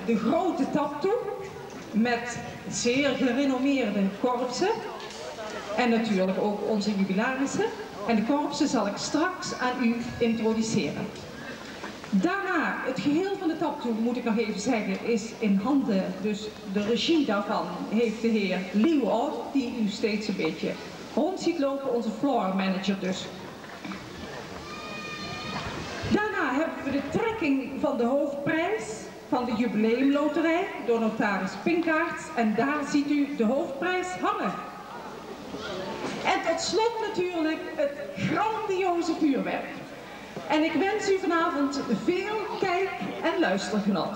de grote tap toe met zeer gerenommeerde korpsen en natuurlijk ook onze jubilarissen. En de korpsen zal ik straks aan u introduceren. Daarna, het geheel van de taptoe, moet ik nog even zeggen, is in handen, dus de regie daarvan heeft de heer Leeuwoud, die u steeds een beetje rond ziet lopen, onze floor manager dus. Daarna hebben we de trekking van de hoofdprijs van de jubileumloterij door notaris Pinkaerts en daar ziet u de hoofdprijs hangen. En tot slot natuurlijk het grandioze vuurwerk. En ik wens u vanavond veel kijk- en luistergenot.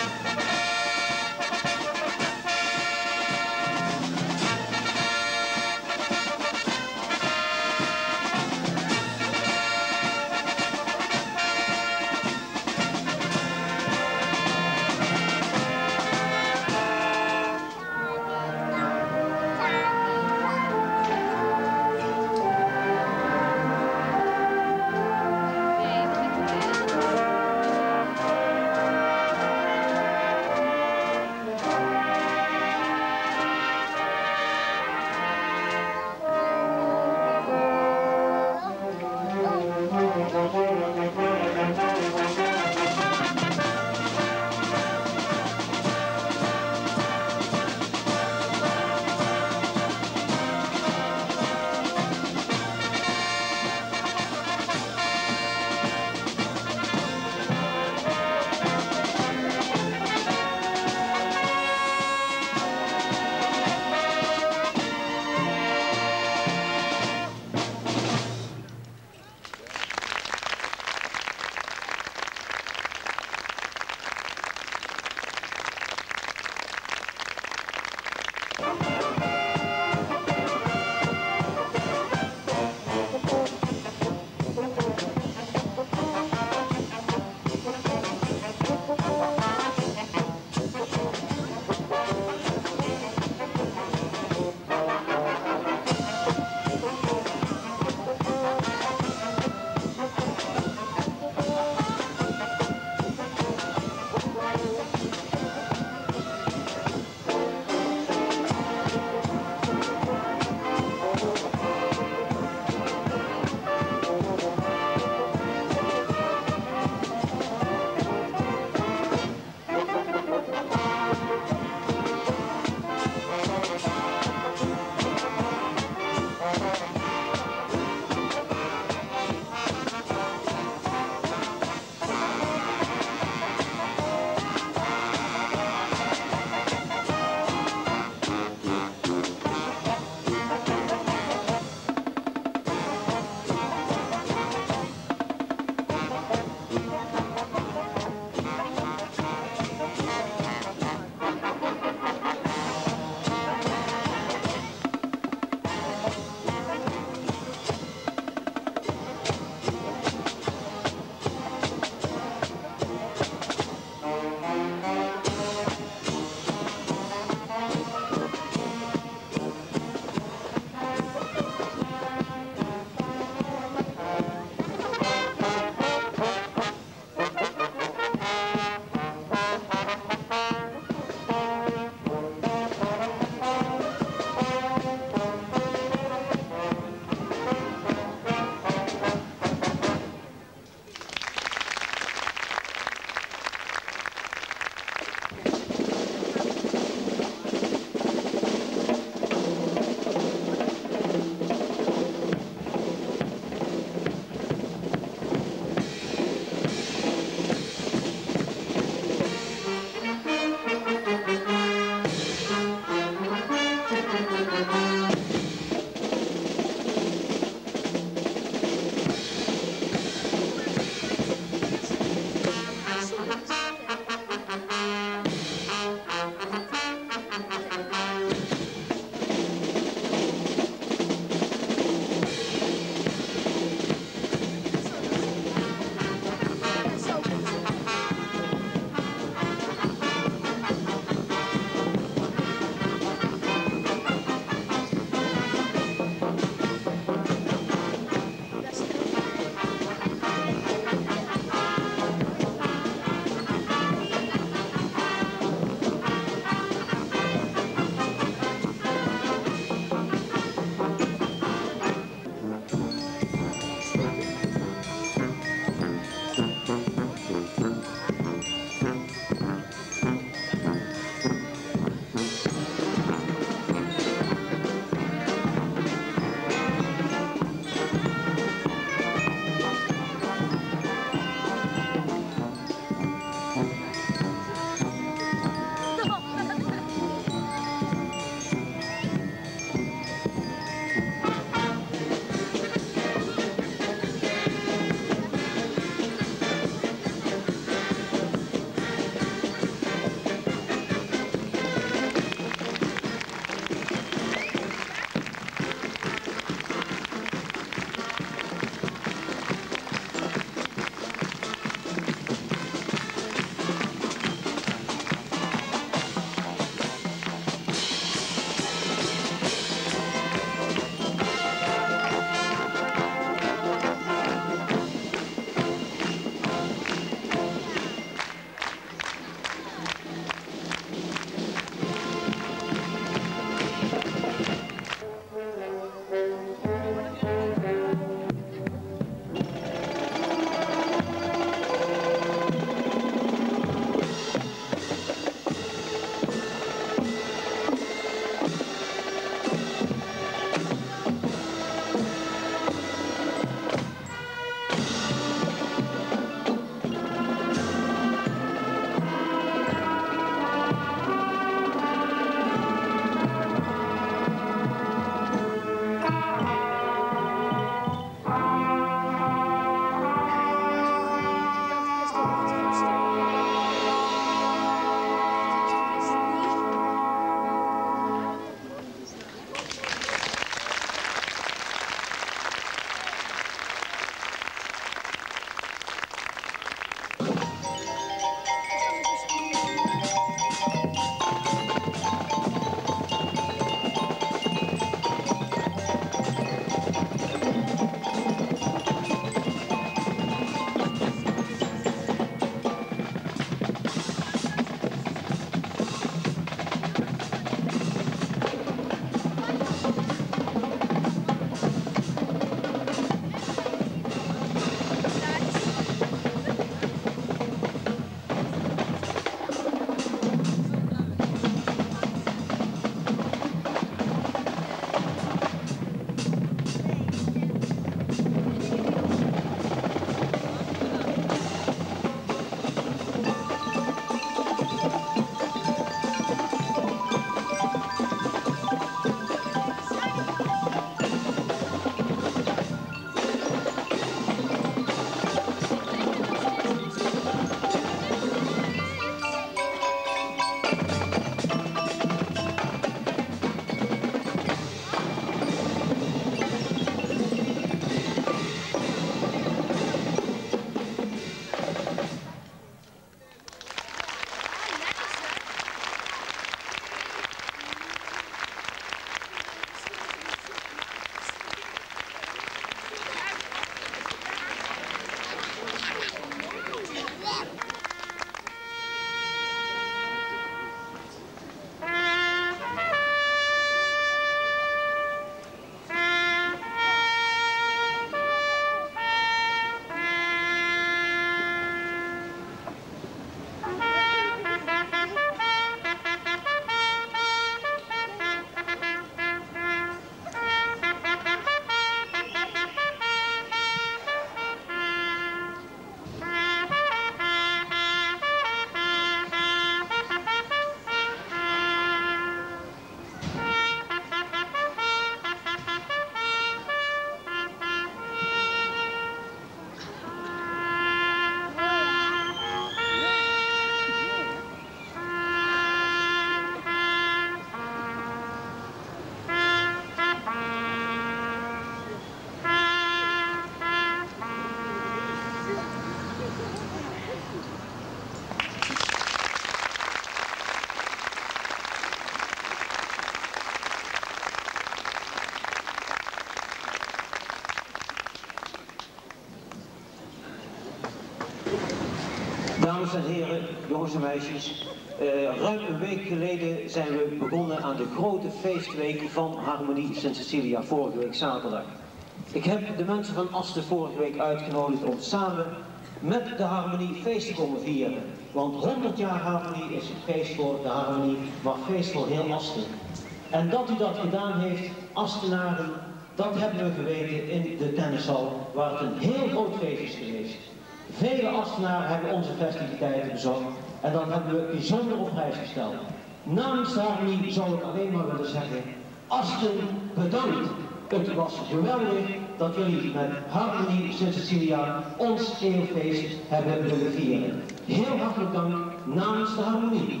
Dames en heren, jongens en meisjes, ruim een week geleden zijn we begonnen aan de grote feestweek van Harmonie Sint Cecilia, vorige week zaterdag. Ik heb de mensen van Asten vorige week uitgenodigd om samen met de Harmonie feest te komen vieren. Want 100 jaar Harmonie is een feest voor de Harmonie, maar feest voor heel Asten. En dat u dat gedaan heeft, Astenaren, dat hebben we geweten in de tennishal, waar het een heel groot feest is geweest. Vele Astenaren hebben onze festiviteiten bezocht en dat hebben we bijzonder op prijs gesteld. Namens de Harmonie zou ik alleen maar willen zeggen, Asten bedankt. Het was geweldig dat jullie met Harmonie Sint Cecilia ons eeuwfeest hebben willen vieren. Heel hartelijk dank namens de Harmonie.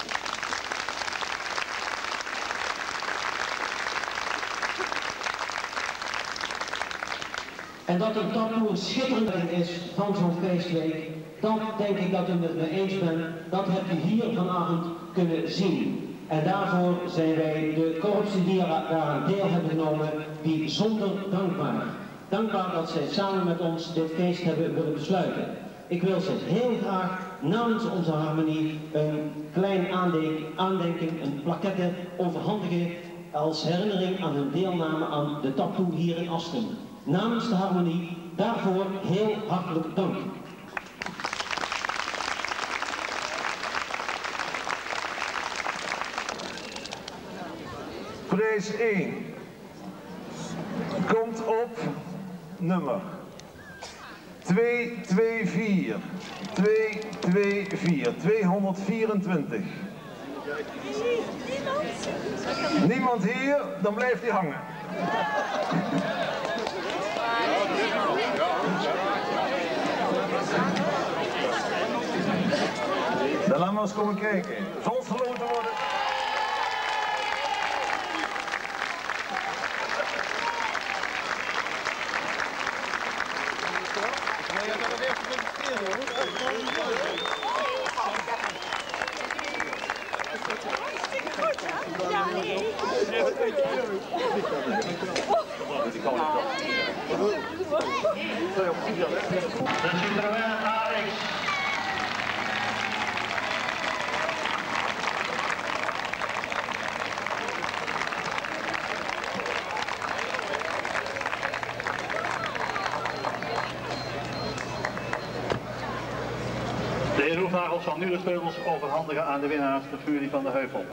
En dat een taboe een schitterend is van zo'n feestweek, dan denk ik dat u het me eens bent, dat heb je hier vanavond kunnen zien. En daarvoor zijn wij de korpsen die daaraan deel hebben genomen, bijzonder dankbaar. Dankbaar dat zij samen met ons dit feest hebben willen besluiten. Ik wil ze heel graag namens onze Harmonie een klein aandenking, een plaquette overhandigen als herinnering aan hun deelname aan de taboe hier in Asten. Namens de Harmonie, daarvoor heel hartelijk dank. Prijs 1 komt op nummer 224. 224. Niemand hier, dan blijft hij hangen. Dan laten we eens komen kijken. Zal het geloten worden? Ja, nee. De heer Roefnagel zal nu de sleutels overhandigen aan de winnaars, de Fury van de Heuvel.